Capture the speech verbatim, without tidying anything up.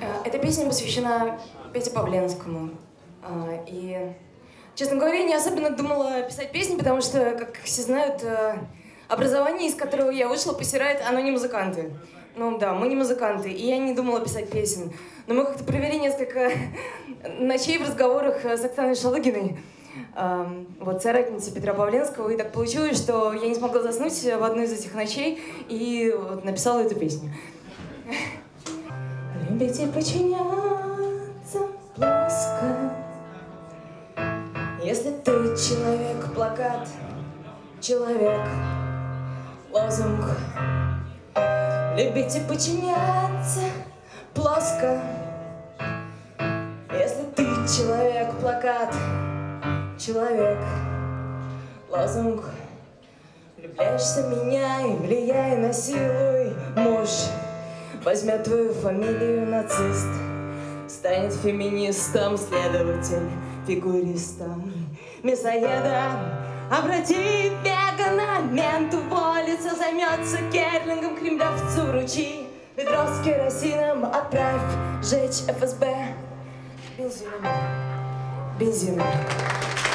Эта песня посвящена Пете Павленскому. И, честно говоря, я не особенно думала писать песни, потому что, как все знают, образование, из которого я вышла, посирает, оно не музыканты. Ну да, мы не музыканты, и я не думала писать песен. Но мы как-то провели несколько ночей в разговорах с Оксаной Шалыгиной, вот, соратницей Петра Павленского, и так получилось, что я не смогла заснуть в одну из этих ночей и вот написала эту песню. Любите подчиняться плоско, если ты человек-плакат, человек лозунг. Любите подчиняться плоско, если ты человек-плакат, человек лозунг. Влюбляешься в меня и влияй, насилуй, муж возьмет твою фамилию, нацист, станет феминистом, следователь фигуристом, мясоедом, обрати вегана, мент уволится, займется керлингом, кремлевцу вручи ведро с керосином, отправь жечь эф эс бэ бензином, бензином.